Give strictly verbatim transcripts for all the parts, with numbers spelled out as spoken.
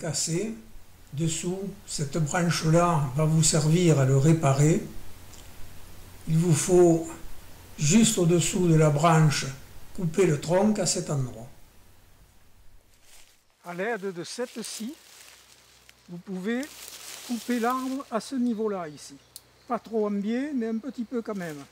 cassé. Dessous, cette branche-là va vous servir à le réparer. Il vous faut, juste au-dessous de la branche, couper le tronc à cet endroit. À l'aide de cette scie, vous pouvez couper l'arbre à ce niveau-là ici. Pas trop en biais, mais un petit peu quand même.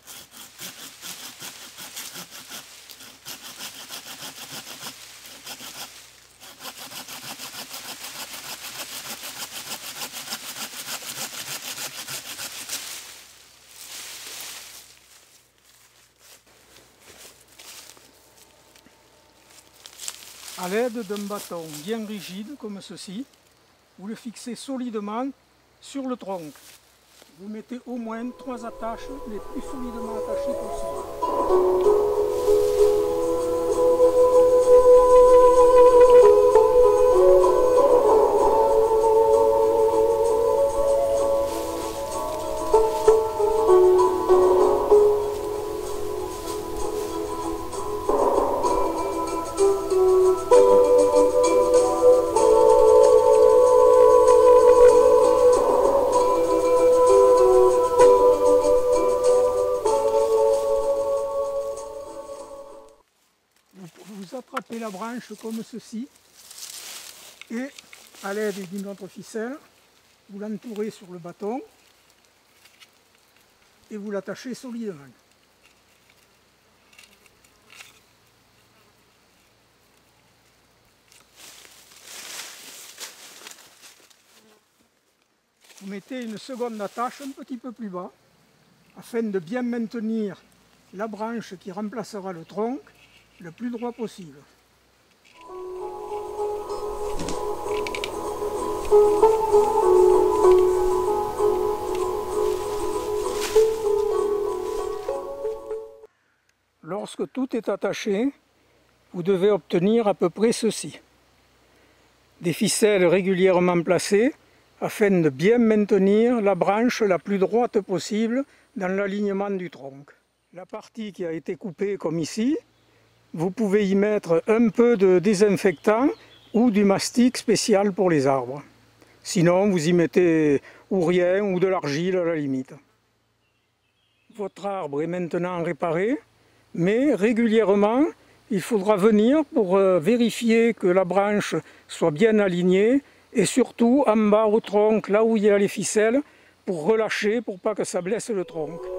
À l'aide d'un bâton bien rigide comme ceci, vous le fixez solidement sur le tronc. Vous mettez au moins trois attaches les plus solidement attachées possible. Vous attrapez la branche comme ceci et à l'aide d'une autre ficelle, vous l'entourez sur le bâton et vous l'attachez solidement. Vous mettez une seconde attache un petit peu plus bas afin de bien maintenir la branche qui remplacera le tronc le plus droit possible. Lorsque tout est attaché, vous devez obtenir à peu près ceci. Des ficelles régulièrement placées afin de bien maintenir la branche la plus droite possible dans l'alignement du tronc. La partie qui a été coupée comme ici, vous pouvez y mettre un peu de désinfectant ou du mastic spécial pour les arbres. Sinon, vous y mettez ou rien ou de l'argile à la limite. Votre arbre est maintenant réparé, mais régulièrement, il faudra venir pour vérifier que la branche soit bien alignée et surtout en bas au tronc, là où il y a les ficelles, pour relâcher, pour pas que ça blesse le tronc.